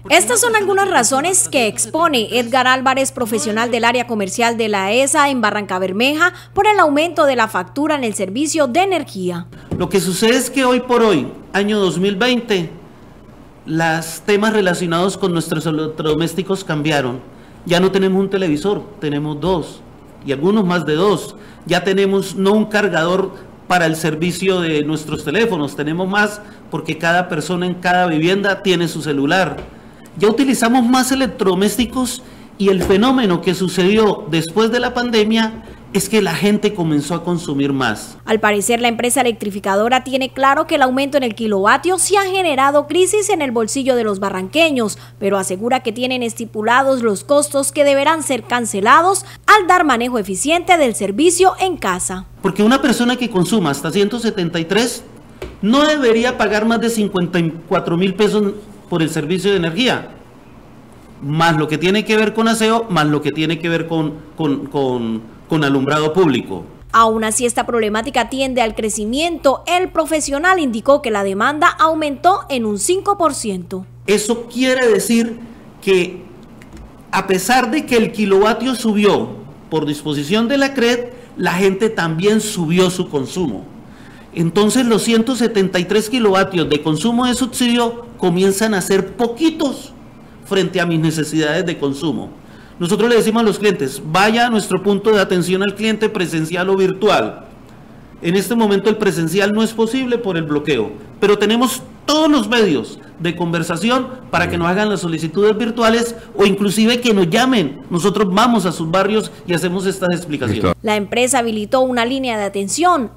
Estas son algunas razones que expone Edgar Álvarez, profesional del área comercial de la ESA en Barrancabermeja, por el aumento de la factura en el servicio de energía. Lo que sucede es que hoy por hoy, año 2020, los temas relacionados con nuestros electrodomésticos cambiaron. Ya no tenemos un televisor, tenemos dos, y algunos más de dos. Ya tenemos no un cargador para el servicio de nuestros teléfonos, tenemos más porque cada persona en cada vivienda tiene su celular. Ya utilizamos más electrodomésticos y el fenómeno que sucedió después de la pandemia es que la gente comenzó a consumir más. Al parecer, la empresa electrificadora tiene claro que el aumento en el kilovatio sí ha generado crisis en el bolsillo de los barranqueños, pero asegura que tienen estipulados los costos que deberán ser cancelados al dar manejo eficiente del servicio en casa. Porque una persona que consuma hasta 173 no debería pagar más de 54.000 pesos por el servicio de energía, más lo que tiene que ver con aseo, más lo que tiene que ver con alumbrado público. Aún así, esta problemática tiende al crecimiento. El profesional indicó que la demanda aumentó en un 5%. Eso quiere decir que a pesar de que el kilovatio subió por disposición de la CRED, la gente también subió su consumo. Entonces los 173 kilovatios de consumo de subsidio comienzan a ser poquitos frente a mis necesidades de consumo. Nosotros le decimos a los clientes, vaya a nuestro punto de atención al cliente presencial o virtual. En este momento el presencial no es posible por el bloqueo, pero tenemos todos los medios de conversación para que nos hagan las solicitudes virtuales o inclusive que nos llamen. Nosotros vamos a sus barrios y hacemos estas explicaciones. La empresa habilitó una línea de atención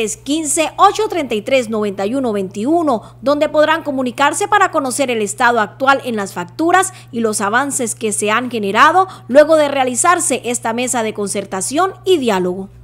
315-833-9121, donde podrán comunicarse para conocer el estado actual en las facturas y los avances que se han generado luego de realizarse esta mesa de concertación y diálogo.